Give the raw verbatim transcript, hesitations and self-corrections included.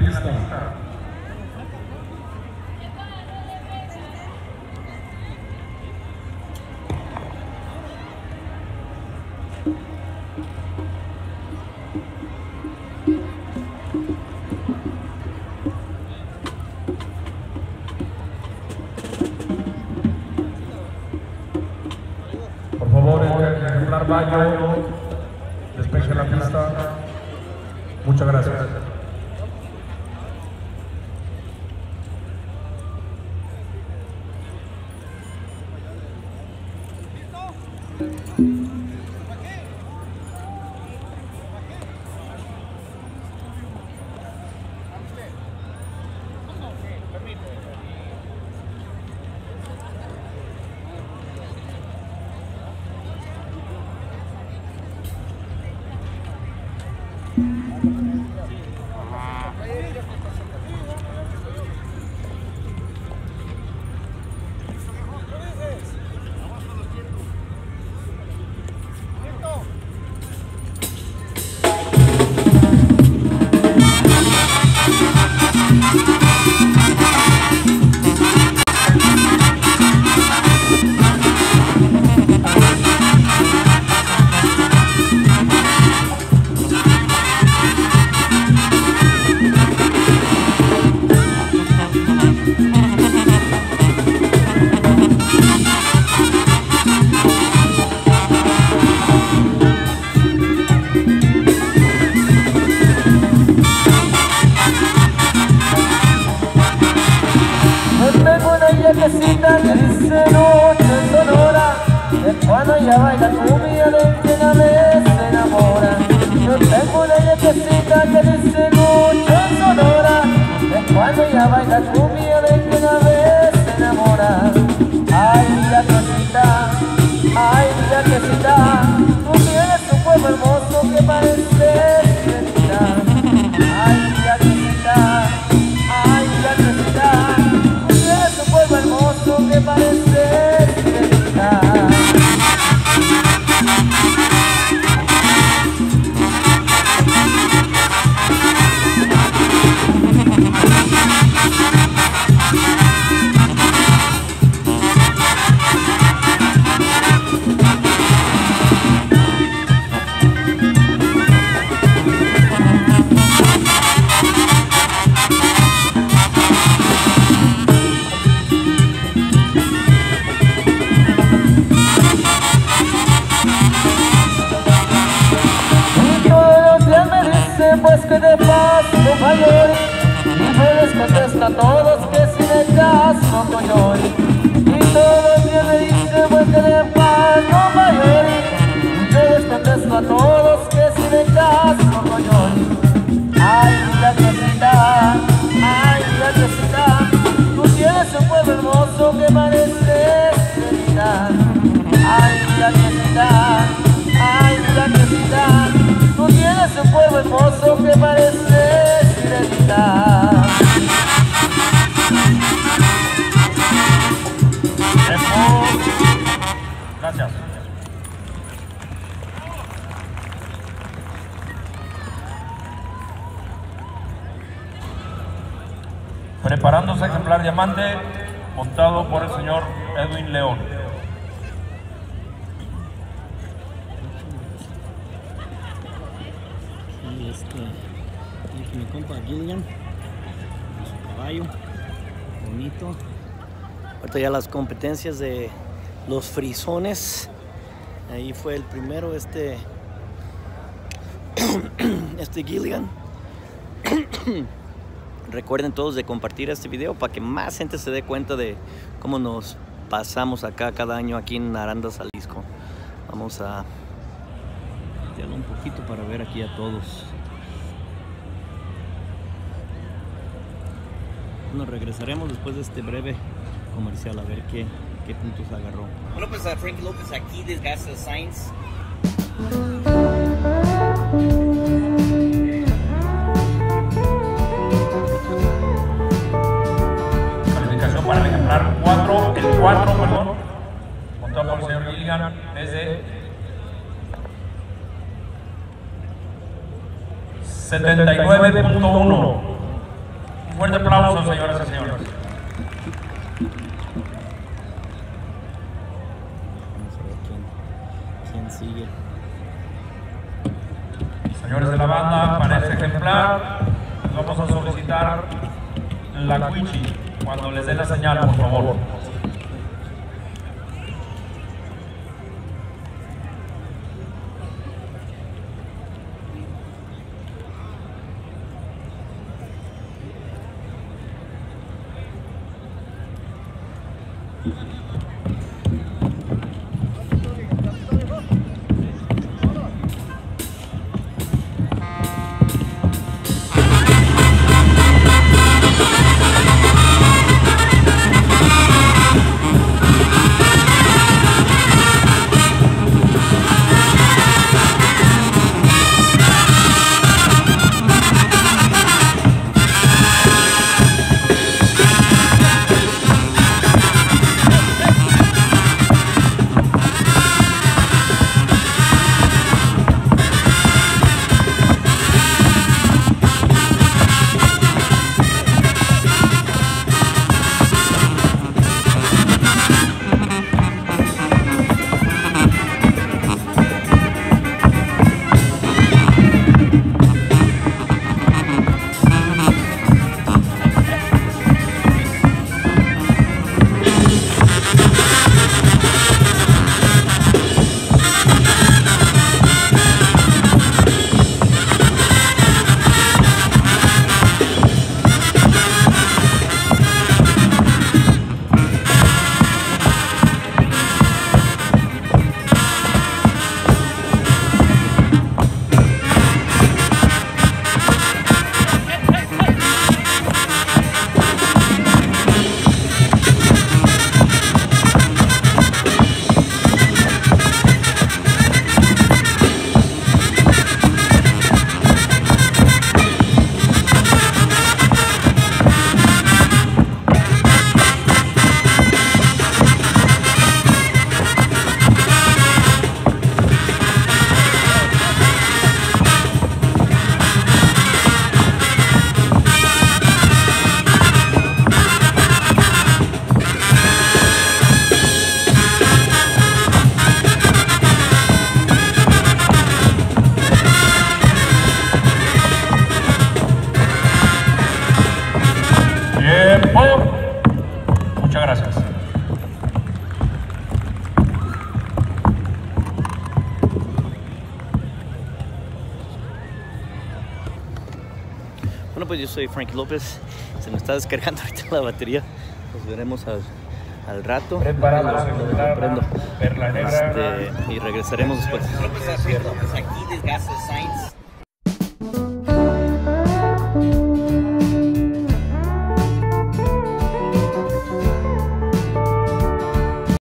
Por favor, el ejemplar Bayo, despeje la pista. Muchas gracias. Viejecita que dice noche sonora, es cuando ella baila cumbia de quien a veces se enamora. Yo tengo una viejecita que dice noche sonora, es cuando ella baila cumbia de quien a veces se enamora. Ay, viejecita, ay, viejecita, tú tienes un cuerpo hermoso que parece sirenita. Ay, viejecita, ay, viejecita, hermoso que parece sirenita. Pues que de paso mayor, y yo les contesto a todos que si me caso no llore. Y todos los días me dicen pues que de paso mayor, y yo les contesto a todos que si me caso no llore. Ay, la cosita, ay, la cosita, tú tienes un pueblo hermoso que parece sirenita. Ay, la cosita, ay, la cosita, tú tienes un pueblo hermoso que parece sirenita. Gracias. Preparándose ejemplar diamante, montado por el señor Edwin León. Este, aquí mi compa Gilligan, su caballo, bonito. Ahorita ya las competencias de los frisones, ahí fue el primero, este, este Gilligan. Recuerden todos de compartir este video para que más gente se dé cuenta de cómo nos pasamos acá cada año aquí en Arandas, Jalisco. Vamos a tirarlo un poquito para ver aquí a todos. Nos regresaremos después de este breve comercial a ver qué, qué puntos agarró. Bueno, pues a Frankie López aquí desgasta Sainz. Calificación para el ejemplar cuatro, el cuatro, perdón, montado por el señor Gilligan desde setenta y nueve punto uno. fuerte aplauso, señoras y señores. Vamos a ver quién, quién sigue. Señores de la banda, para este ejemplar, vamos a solicitar la cuichi cuando les dé la señal, por favor. Muchas gracias. Bueno, pues yo soy Frankie López. Se me está descargando ahorita la batería. Nos veremos al, al rato. Preparada la Lo- lo segunda prendo. perla negra. Este, y regresaremos después. Frankie Lopez aquí desgasta signs.